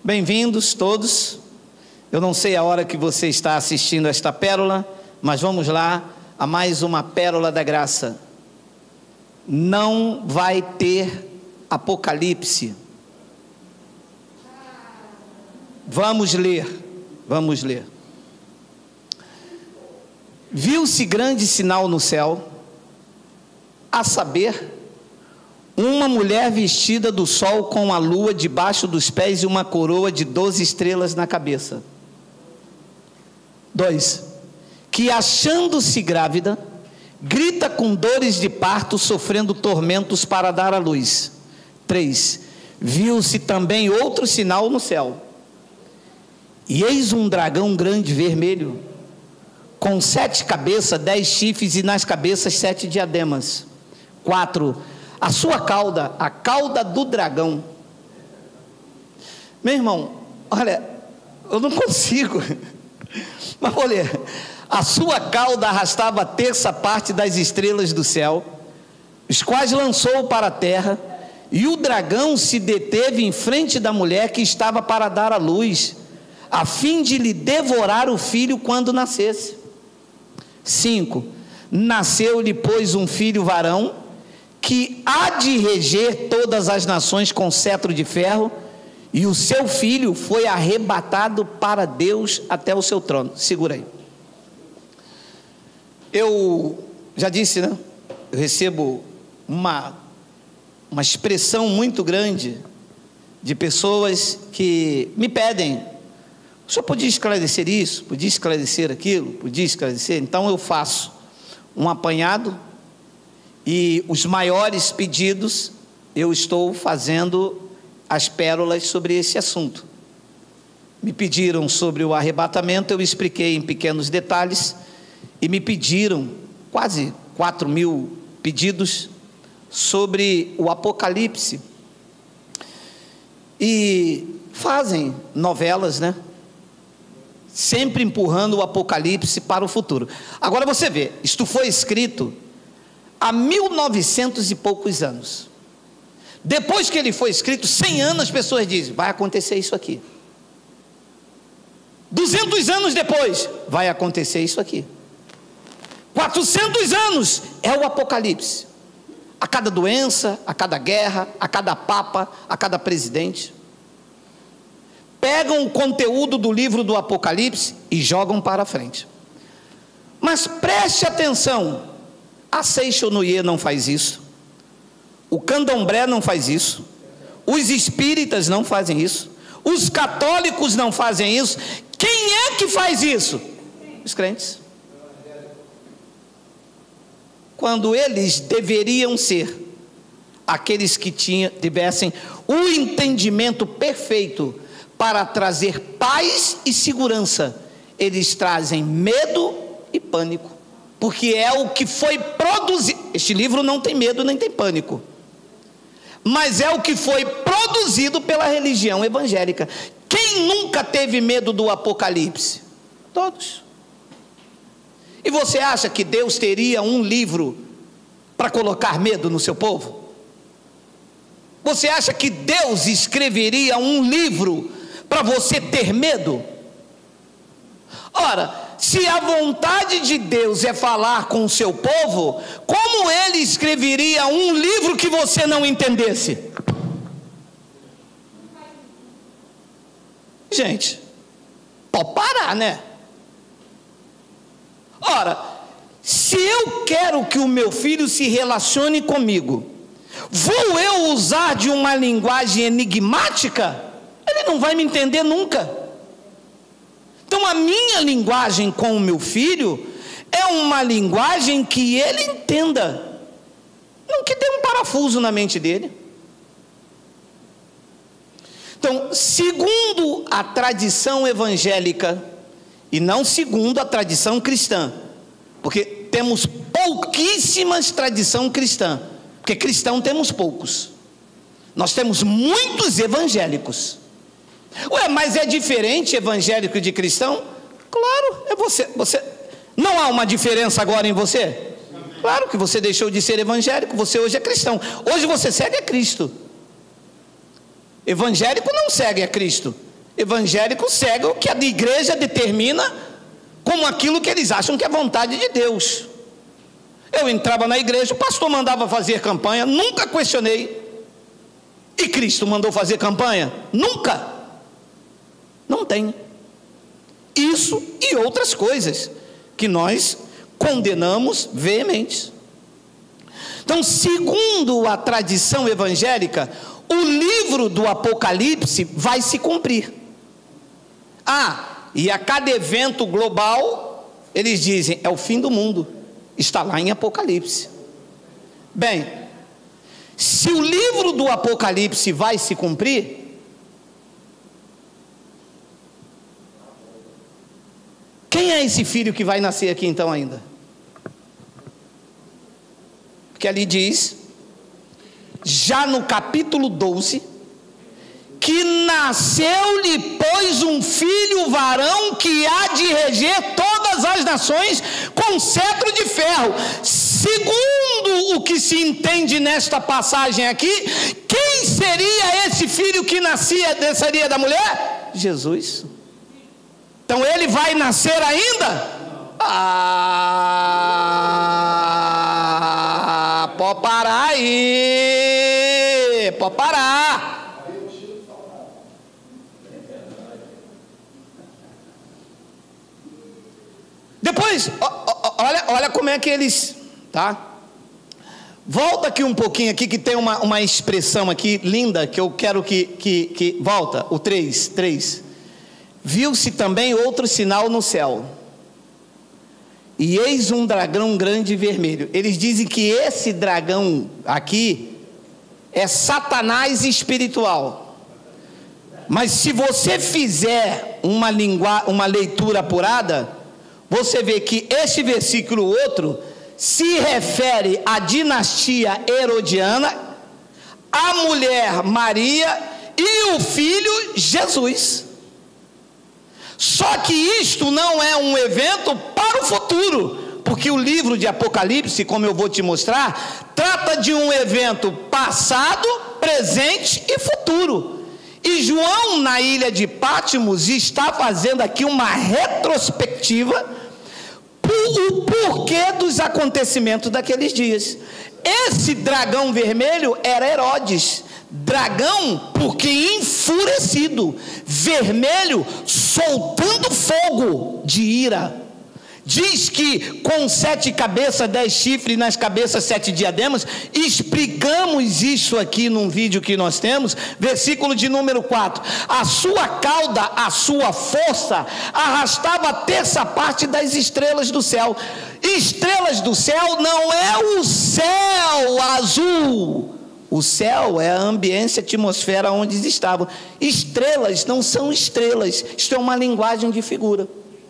Bem-vindos todos. Eu não sei a hora que você está assistindo esta pérola, mas vamos lá a mais uma pérola da graça. Não vai ter Apocalipse. Vamos ler. Viu-se grande sinal no céu, a saber, uma mulher vestida do sol com a lua debaixo dos pés e uma coroa de 12 estrelas na cabeça. 2. Que achando-se grávida, grita com dores de parto, sofrendo tormentos para dar à luz. 3. Viu-se também outro sinal no céu. E eis um dragão grande vermelho, com 7 cabeças, 10 chifres e nas cabeças 7 diademas. 4. A sua cauda, a cauda do dragão. Meu irmão, olha, eu não consigo, mas vou ler. A sua cauda arrastava a terça parte das estrelas do céu, os quais lançou para a terra, e o dragão se deteve em frente da mulher que estava para dar à luz, a fim de lhe devorar o filho quando nascesse. 5. Nasceu-lhe, pois, um filho varão, que há de reger todas as nações com cetro de ferro, e o seu filho foi arrebatado para Deus até o seu trono. Segura aí. Eu já disse, né? Eu recebo uma expressão muito grande de pessoas que me pedem: o senhor podia esclarecer isso? Podia esclarecer aquilo? Podia esclarecer? Então eu faço um apanhado, e os maiores pedidos eu estou fazendo as pérolas sobre esse assunto. Me pediram sobre o arrebatamento, eu expliquei em pequenos detalhes, e me pediram quase 4.000 pedidos sobre o Apocalipse, e fazem novelas, né? Sempre empurrando o Apocalipse para o futuro. Agora você vê, isto foi escrito há 1900 e poucos anos. Depois que ele foi escrito, 100 anos as pessoas dizem: vai acontecer isso aqui. 200 anos depois, vai acontecer isso aqui. 400 anos é o Apocalipse. A cada doença, a cada guerra, a cada papa, a cada presidente, pegam o conteúdo do livro do Apocalipse e jogam para frente. Mas preste atenção, a Seixonoye não faz isso, o Candomblé não faz isso, os espíritas não fazem isso, os católicos não fazem isso. Quem é que faz isso? Os crentes. Quando eles deveriam ser aqueles que tivessem o entendimento perfeito para trazer paz e segurança, eles trazem medo e pânico, porque é o que foi produzido. Este livro não tem medo nem tem pânico, mas é o que foi produzido pela religião evangélica. Quem nunca teve medo do Apocalipse? Todos. E você acha que Deus teria um livro para colocar medo no seu povo? Você acha que Deus escreveria um livro para você ter medo? Ora, se a vontade de Deus é falar com o seu povo, como ele escreveria um livro que você não entendesse? Gente, pode parar, né? Ora, se eu quero que o meu filho se relacione comigo, vou eu usar de uma linguagem enigmática? Ele não vai me entender nunca. Então a minha linguagem com o meu filho é uma linguagem que ele entenda, não que dê um parafuso na mente dele. Então, segundo a tradição evangélica, e não segundo a tradição cristã, porque temos pouquíssimas tradição cristã, porque cristão temos poucos, nós temos muitos evangélicos. Ué, mas é diferente evangélico de cristão? Claro, é você. Não há uma diferença agora em você? Claro que você deixou de ser evangélico, você hoje é cristão. Hoje você segue a Cristo. Evangélico não segue a Cristo, Evangélicos cegam que a igreja determina como aquilo que eles acham que é vontade de Deus. Eu entrava na igreja, o pastor mandava fazer campanha, nunca questionei. E Cristo mandou fazer campanha? Nunca. Não tem. Isso e outras coisas que nós condenamos veemente. Então, segundo a tradição evangélica, o livro do Apocalipse vai se cumprir. E a cada evento global, eles dizem, é o fim do mundo. Está lá em Apocalipse. Bem, se o livro do Apocalipse vai se cumprir, quem é esse filho que vai nascer aqui então ainda? Porque ali diz, já no capítulo 12, que nasceu-lhe, pois, um filho varão que há de reger todas as nações com cetro de ferro. Segundo o que se entende nesta passagem aqui, quem seria esse filho que nasceria da mulher? Jesus. Então ele vai nascer ainda? Pode parar aí, pode parar. Depois, olha como é que eles, tá? Volta aqui um pouquinho aqui, que tem uma expressão aqui linda, que eu quero que volta, o 3. Viu-se também outro sinal no céu, e eis um dragão grande e vermelho. Eles dizem que esse dragão aqui é Satanás espiritual. Mas se você fizer uma leitura apurada, você vê que este versículo outro se refere à dinastia herodiana, a mulher Maria e o filho Jesus. Só que isto não é um evento para o futuro, porque o livro de Apocalipse, como eu vou te mostrar, trata de um evento passado, presente e futuro. E João, na ilha de Patmos, está fazendo aqui uma retrospectiva o porquê dos acontecimentos daqueles dias. Esse dragão vermelho era Herodes. Dragão porque enfurecido, vermelho soltando fogo de ira. Diz que com 7 cabeças, 10 chifres, nas cabeças 7 diademas. Explicamos isso aqui num vídeo que nós temos, versículo de número 4. A sua cauda, a sua força, arrastava a terça parte das estrelas do céu. Estrelas do céu não é o céu azul. O céu é a ambiência, a atmosfera onde eles estavam. Estrelas não são estrelas. Isto é uma linguagem de figura.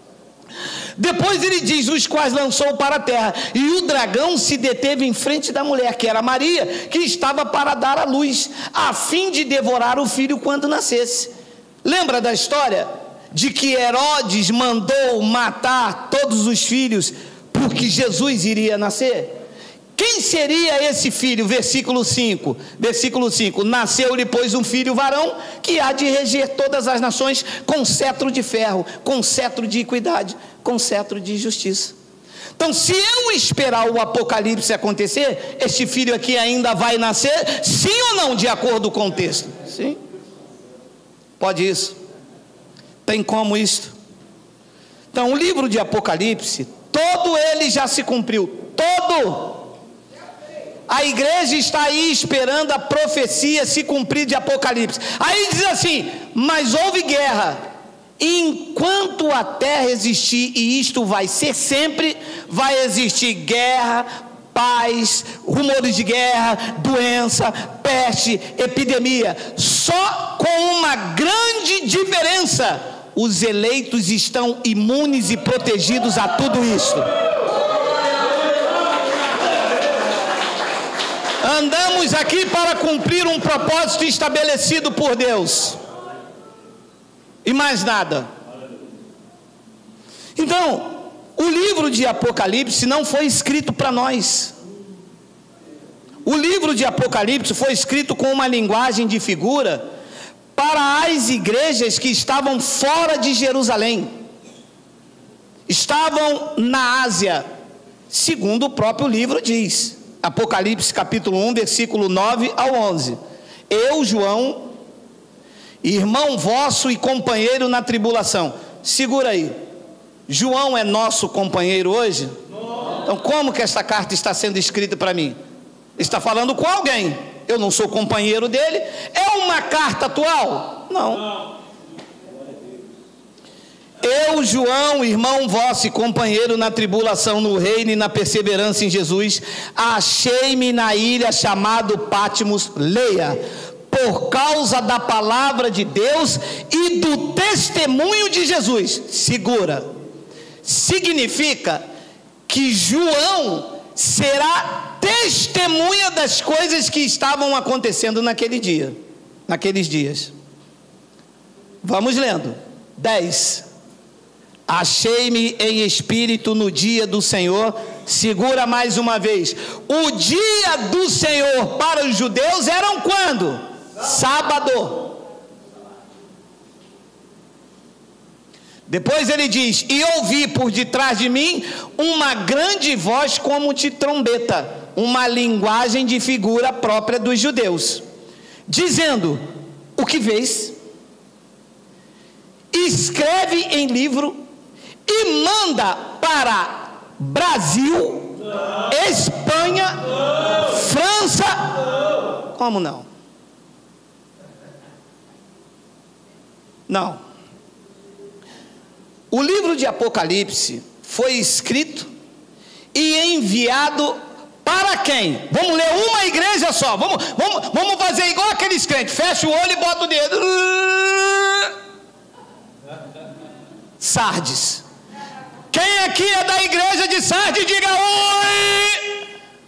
Depois ele diz, os quais lançou para a terra, e o dragão se deteve em frente da mulher, que era Maria, que estava para dar à luz, a fim de devorar o filho quando nascesse. Lembra da história de que Herodes mandou matar todos os filhos porque Jesus iria nascer? Quem seria esse filho? Versículo 5. Nasceu-lhe, pois, um filho varão, que há de reger todas as nações com cetro de ferro, com cetro de equidade, com cetro de justiça. Então, se eu esperar o Apocalipse acontecer, este filho aqui ainda vai nascer, sim ou não, de acordo com o texto? Sim. Pode isso. Tem como isso? Então, o livro de Apocalipse, todo ele já se cumpriu, todo. A igreja está aí esperando a profecia se cumprir de Apocalipse. Aí diz assim, mas houve guerra. Enquanto a terra existir, e isto vai ser sempre, vai existir guerra, paz, rumores de guerra, doença, peste, epidemia. Só com uma grande diferença: os eleitos estão imunes e protegidos a tudo isso. Andamos aqui para cumprir um propósito estabelecido por Deus, e mais nada. Então, o livro de Apocalipse não foi escrito para nós. O livro de Apocalipse foi escrito com uma linguagem de figura para as igrejas que estavam fora de Jerusalém, estavam na Ásia, segundo o próprio livro diz, Apocalipse capítulo 1, versículo 9 ao 11. Eu, João, irmão vosso e companheiro na tribulação. Segura aí, João é nosso companheiro hoje? Então como que essa carta está sendo escrita para mim? Está falando com alguém, eu não sou companheiro dele. É uma carta atual? Não. Eu, João, irmão vosso e companheiro na tribulação, no reino e na perseverança em Jesus, achei-me na ilha chamado Patmos, leia, por causa da palavra de Deus e do testemunho de Jesus. Segura. Significa que João será testemunha das coisas que estavam acontecendo naqueles dias. Vamos lendo. 10. Achei-me em espírito no dia do Senhor. Segura mais uma vez. O dia do Senhor para os judeus eram quando? Sábado. Depois ele diz: e ouvi por detrás de mim uma grande voz como de trombeta, uma linguagem de figura própria dos judeus, dizendo: o que vês? Escreve em livro e manda para Brasil, Espanha, França. Como não? Não. O livro de Apocalipse foi escrito e enviado para quem? Vamos ler uma igreja só. Vamos fazer igual aqueles crentes. Fecha o olho e bota o dedo. Sardes. Quem aqui é da igreja de Sardes, diga oi.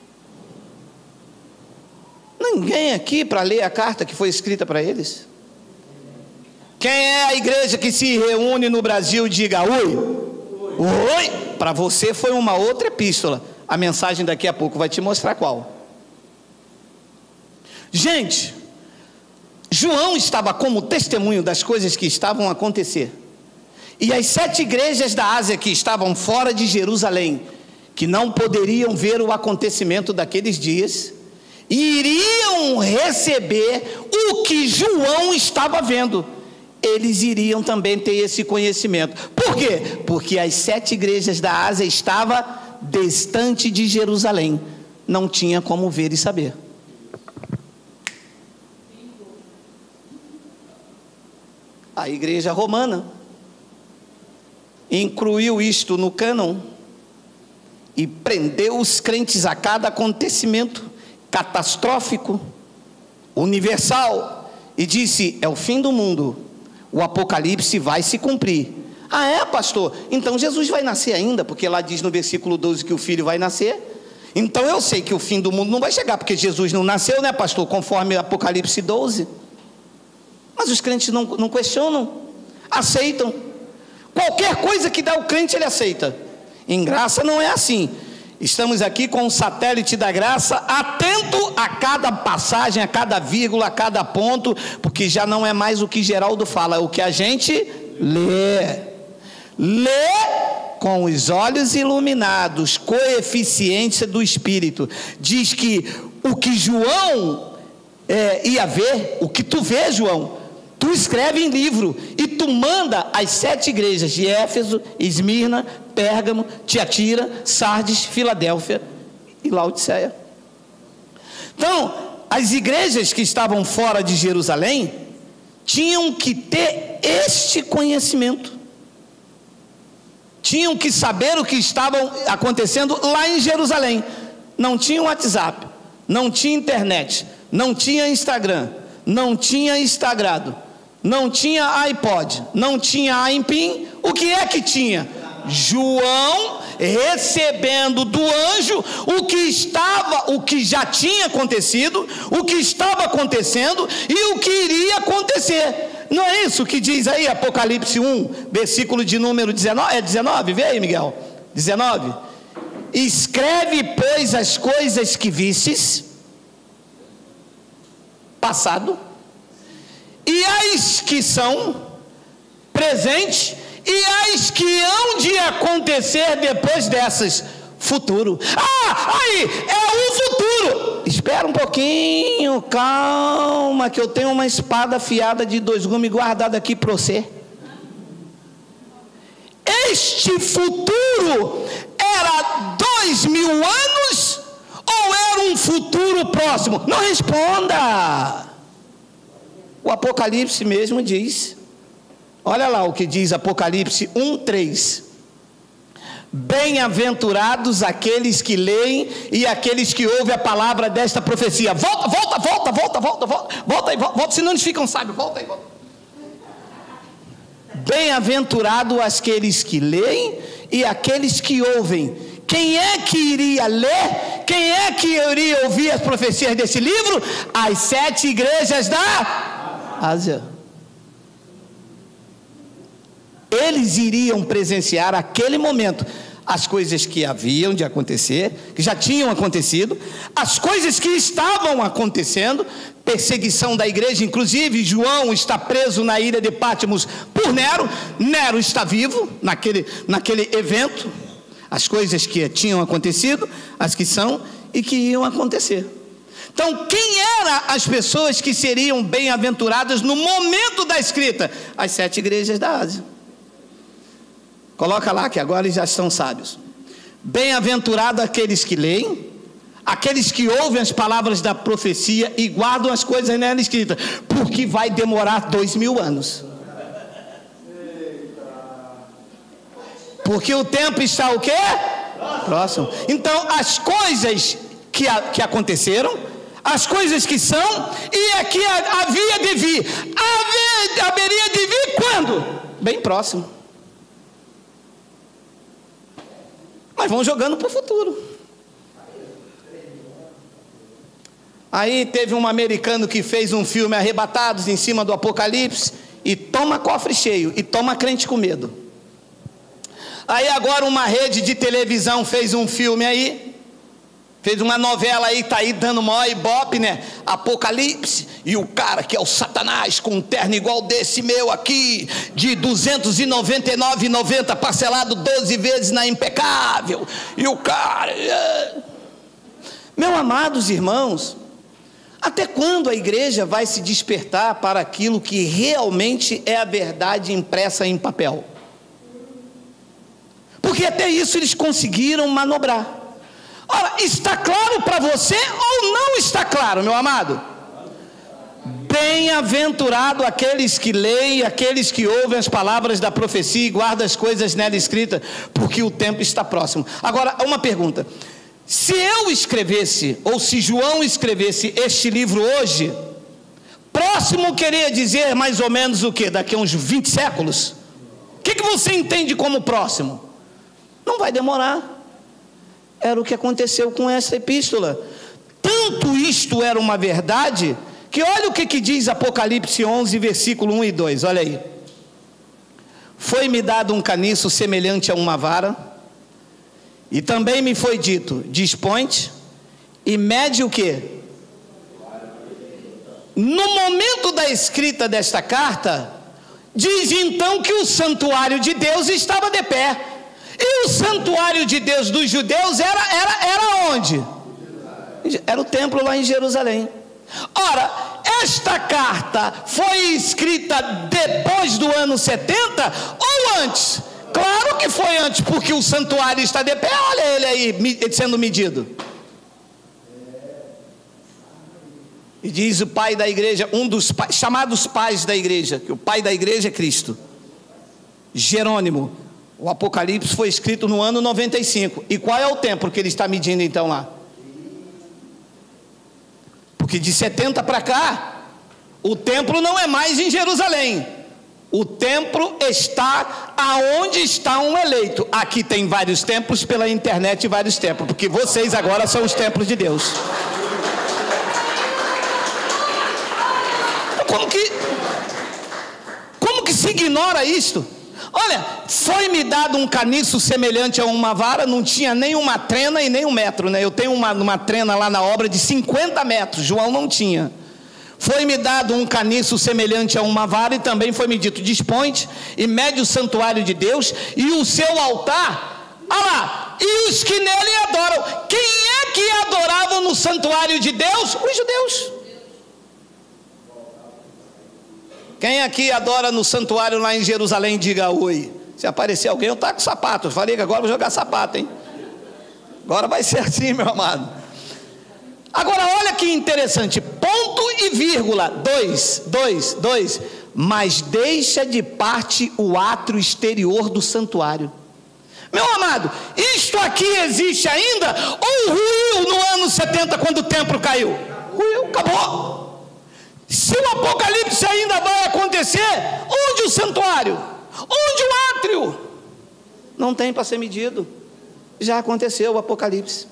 Ninguém aqui para ler a carta que foi escrita para eles? Quem é a igreja que se reúne no Brasil, diga oi. Oi. Para você foi uma outra epístola. A mensagem daqui a pouco vai te mostrar qual. Gente, João estava como testemunho das coisas que estavam a acontecer. E as 7 igrejas da Ásia que estavam fora de Jerusalém, que não poderiam ver o acontecimento daqueles dias, iriam receber o que João estava vendo. Eles iriam também ter esse conhecimento. Por quê? Porque as 7 igrejas da Ásia estavam distante de Jerusalém, não tinha como ver e saber. A igreja romana incluiu isto no cânon e prendeu os crentes a cada acontecimento catastrófico, universal, e disse: é o fim do mundo, o Apocalipse vai se cumprir. Ah, é, pastor? Então Jesus vai nascer ainda, porque lá diz no versículo 12 que o filho vai nascer. Então eu sei que o fim do mundo não vai chegar, porque Jesus não nasceu, né, pastor? Conforme Apocalipse 12. Mas os crentes não questionam, aceitam. Qualquer coisa que dá o crente, ele aceita. Em graça não é assim. Estamos aqui com o satélite da graça, atento a cada passagem, a cada vírgula, a cada ponto, porque já não é mais o que Geraldo fala, é o que a gente lê. Lê com os olhos iluminados, coeficiência do Espírito. Diz que o que João ia ver, o que tu vê, João, tu escreve em livro e tu manda às 7 igrejas de Éfeso, Esmirna, Pérgamo, Tiatira, Sardes, Filadélfia e Laodiceia. Então, as igrejas que estavam fora de Jerusalém tinham que ter este conhecimento. Tinham que saber o que estava acontecendo lá em Jerusalém. Não tinha WhatsApp, não tinha internet, não tinha Instagram, não tinha Instagram, não tinha iPod, não tinha iPin. O que é que tinha? João recebendo do anjo o que já tinha acontecido, o que estava acontecendo e o que iria acontecer. Não é isso que diz aí Apocalipse 1, versículo de número 19? É 19? Vê aí, Miguel. 19. Escreve, pois, as coisas que vistes, passado, e as que são presentes, e as que hão de acontecer depois dessas, futuro. Aí, é o futuro. Espera um pouquinho, calma, que eu tenho uma espada afiada de 2 gumes guardada aqui para você. Este futuro era 2000 anos ou era um futuro próximo? Não responda. O Apocalipse mesmo diz, olha lá o que diz Apocalipse 1:3. Bem-aventurados aqueles que leem e aqueles que ouvem a palavra desta profecia. Volta, senão eles ficam sábios. Volta. Bem-aventurado aqueles que leem e aqueles que ouvem. Quem é que iria ler? Quem é que iria ouvir as profecias desse livro? As 7 igrejas da Ásia. Eles iriam presenciar aquele momento, as coisas que haviam de acontecer, que já tinham acontecido, as coisas que estavam acontecendo, perseguição da igreja, inclusive João está preso na ilha de Pátimos por Nero. Nero está vivo naquele evento, as coisas que tinham acontecido, as que são e que iam acontecer. Então, quem eram as pessoas que seriam bem-aventuradas no momento da escrita? As 7 igrejas da Ásia. Coloca lá que agora eles já estão sábios. Bem-aventurados aqueles que leem, aqueles que ouvem as palavras da profecia e guardam as coisas nela escritas, porque vai demorar 2000 anos. Porque o tempo está o quê? Próximo. Então, as coisas que aconteceram, as coisas que são, e é que havia de vir. Haveria de vir quando? Bem próximo. Mas vão jogando para o futuro. Aí teve um americano que fez um filme Arrebatados em cima do Apocalipse, e toma cofre cheio, e toma crente com medo. Aí agora uma rede de televisão fez um filme aí, fez uma novela aí, tá aí dando maior ibope, né? Apocalipse, e o cara que é o Satanás, com um terno igual desse meu aqui, de R$ 299,90, parcelado 12 vezes na Impecável, e o cara... Meus amados irmãos, até quando a igreja vai se despertar para aquilo que realmente é a verdade impressa em papel? Porque até isso eles conseguiram manobrar. Ora, está claro para você ou não está claro, meu amado? Bem-aventurado aqueles que leem, aqueles que ouvem as palavras da profecia e guardam as coisas nela escritas, porque o tempo está próximo. Agora, uma pergunta: se eu escrevesse, ou se João escrevesse este livro hoje, próximo queria dizer mais ou menos o quê? Daqui a uns 20 séculos? O que você entende como próximo? Não vai demorar. Era o que aconteceu com essa epístola. Tanto isto era uma verdade, que olha o que diz Apocalipse 11, versículo 1 e 2, olha aí. Foi-me dado um caniço semelhante a uma vara, e também me foi dito, dispõe-te e mede o quê? No momento da escrita desta carta, diz então que o santuário de Deus estava de pé. E o santuário de Deus dos judeus era onde? Era o templo lá em Jerusalém. Ora, esta carta foi escrita depois do ano 70 ou antes? Claro que foi antes, porque o santuário está de pé. Olha ele aí sendo medido. E diz o pai da igreja, um dos chamados pais da igreja, que o pai da igreja é Cristo, Jerônimo. O Apocalipse foi escrito no ano 95. E qual é o tempo que ele está medindo então lá? Porque de 70 para cá, o templo não é mais em Jerusalém. O templo está aonde está um eleito. Aqui tem vários templos, pela internet vários templos, porque vocês agora são os templos de Deus. Como que se ignora isto? Olha, foi-me dado um caniço semelhante a uma vara, não tinha nem uma trena e nem um metro, né? Eu tenho uma trena lá na obra de 50 metros, João não tinha. Foi-me dado um caniço semelhante a uma vara, e também foi-me dito: dispõe-te e mede o santuário de Deus e o seu altar, e os que nele adoram. Quem é que adoravam no santuário de Deus? Os judeus. Quem aqui adora no santuário lá em Jerusalém, diga oi. Se aparecer alguém, eu taco sapato. Eu falei que agora eu vou jogar sapato, hein? Agora vai ser assim, meu amado. Agora olha que interessante, ponto e vírgula, 2, mas deixa de parte o átrio exterior do santuário. Meu amado, isto aqui existe ainda, ou ruiu no ano 70 quando o templo caiu? Ruiu, acabou. Se o apocalipse ainda vai acontecer, onde o santuário? Onde o átrio? Não tem para ser medido, já aconteceu o apocalipse.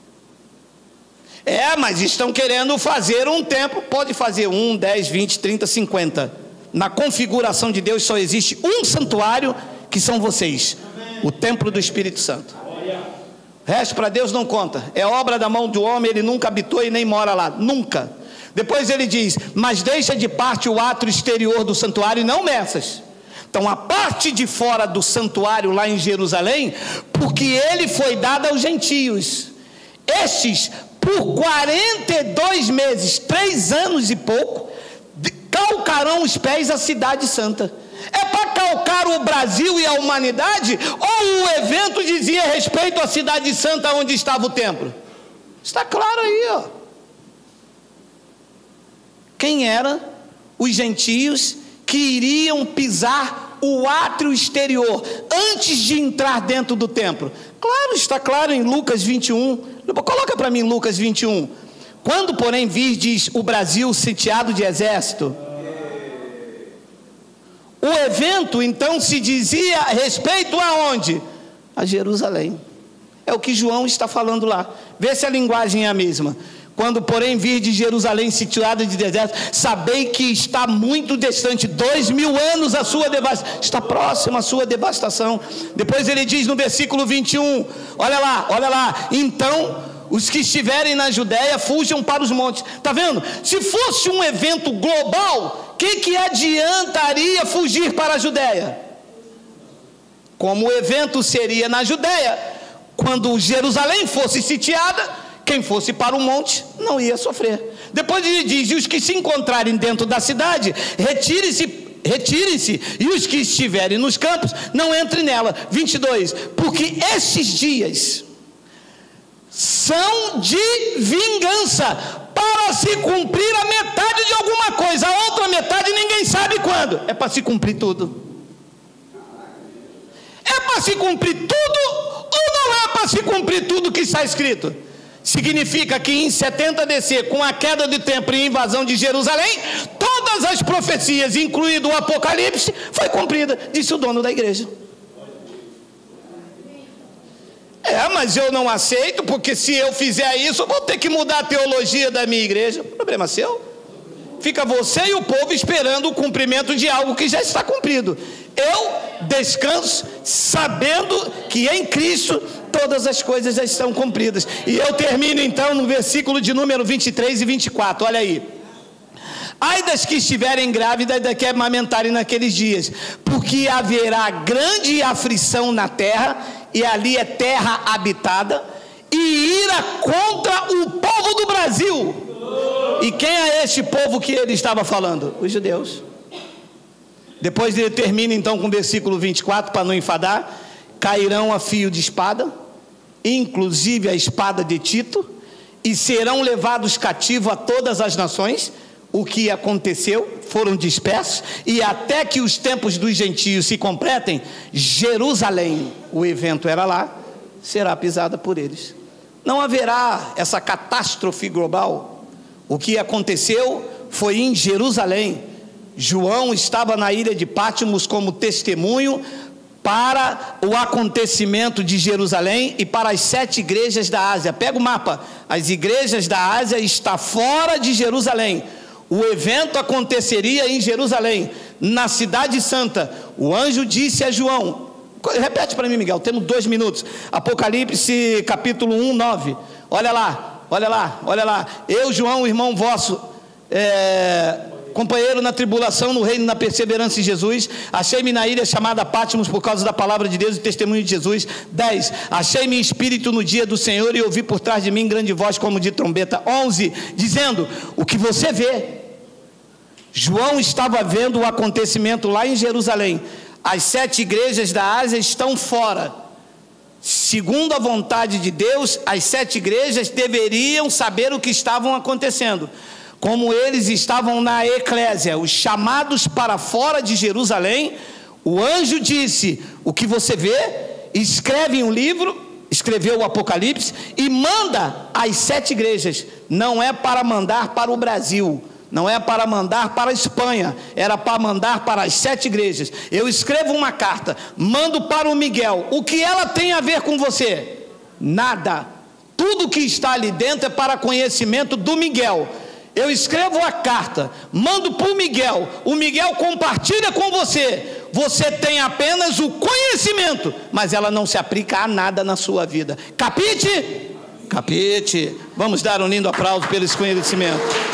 Mas estão querendo fazer um templo. Pode fazer 1, 10, 20, 30, 50. Na configuração de Deus só existe um santuário, que são vocês. O templo do Espírito Santo. O resto para Deus não conta. É obra da mão do homem, ele nunca habitou e nem mora lá. Nunca. Depois ele diz: mas deixa de parte o átrio exterior do santuário e não meças. Então a parte de fora do santuário lá em Jerusalém, porque ele foi dado aos gentios. Estes, por 42 meses, 3 anos e pouco, calcarão os pés à cidade santa. É para calcar o Brasil e a humanidade? Ou o evento dizia respeito à cidade santa onde estava o templo? Está claro aí, ó. Quem eram os gentios que iriam pisar o átrio exterior antes de entrar dentro do templo? Claro, está claro em Lucas 21. Coloca para mim Lucas 21. Quando, porém, virdes o Brasil sitiado de exército. O evento, então, se dizia a respeito aonde? A Jerusalém. É o que João está falando lá. Vê se a linguagem é a mesma. Quando, porém, virdes Jerusalém sitiada de deserto, sabei que está muito distante, 2000 anos a sua devastação. Está próxima a sua devastação. Depois ele diz no versículo 21, olha lá. Então, os que estiverem na Judéia, fujam para os montes. Está vendo? Se fosse um evento global, que adiantaria fugir para a Judéia? Como o evento seria na Judéia, quando Jerusalém fosse sitiada, quem fosse para o monte não ia sofrer. Depois ele diz: e os que se encontrarem dentro da cidade, retirem-se, e os que estiverem nos campos, não entrem nela. 22, porque estes dias são de vingança, para se cumprir a metade de alguma coisa, a outra metade ninguém sabe quando. É para se cumprir tudo. É para se cumprir tudo, ou não é para se cumprir tudo que está escrito? Significa que em 70 DC, com a queda do templo e invasão de Jerusalém, todas as profecias, incluído o Apocalipse, foi cumprida, disse o dono da igreja. Mas eu não aceito, porque se eu fizer isso, eu vou ter que mudar a teologia da minha igreja. Problema seu. Fica você e o povo esperando o cumprimento de algo que já está cumprido. Eu descanso sabendo que em Cristo todas as coisas já estão cumpridas. E eu termino então no versículo de número 23 e 24, olha aí. Ai das que estiverem grávidas e das que amamentarem naqueles dias, porque haverá grande aflição na terra, e ali é terra habitada, e ira contra o povo do Brasil. E quem é este povo que ele estava falando? Os judeus. Depois ele termina então com o versículo 24, para não enfadar: cairão a fio de espada, inclusive a espada de Tito, e serão levados cativos a todas as nações. O que aconteceu? Foram dispersos, e até que os tempos dos gentios se completem, Jerusalém, o evento era lá, será pisada por eles. Não haverá essa catástrofe global. O que aconteceu foi em Jerusalém. João estava na ilha de Pátimos como testemunho para o acontecimento de Jerusalém e para as 7 igrejas da Ásia. Pega o mapa, as igrejas da Ásia estão fora de Jerusalém. O evento aconteceria em Jerusalém, na cidade santa. O anjo disse a João, repete para mim, Miguel, temos 2 minutos, Apocalipse capítulo 1, 9, olha lá, eu, João, irmão vosso, companheiro na tribulação, no reino, na perseverança em Jesus. Achei-me na ilha chamada Patmos por causa da palavra de Deus e testemunho de Jesus. 10, achei-me em espírito no dia do Senhor e ouvi por trás de mim grande voz como de trombeta. 11, dizendo, o que você vê. João estava vendo o acontecimento lá em Jerusalém. As 7 igrejas da Ásia estão fora. Segundo a vontade de Deus, as 7 igrejas deveriam saber o que estavam acontecendo. Como eles estavam na eclésia, os chamados para fora de Jerusalém, o anjo disse, o que você vê, escreve em um livro, escreveu o Apocalipse, e manda às 7 igrejas. Não é para mandar para o Brasil, não é para mandar para a Espanha, era para mandar para as 7 igrejas. Eu escrevo uma carta, mando para o Miguel. O que ela tem a ver com você? Nada. Tudo que está ali dentro é para conhecimento do Miguel. Eu escrevo a carta, mando para o Miguel compartilha com você. Você tem apenas o conhecimento, mas ela não se aplica a nada na sua vida. Capite? Capite. Vamos dar um lindo aplauso pelo esse conhecimento.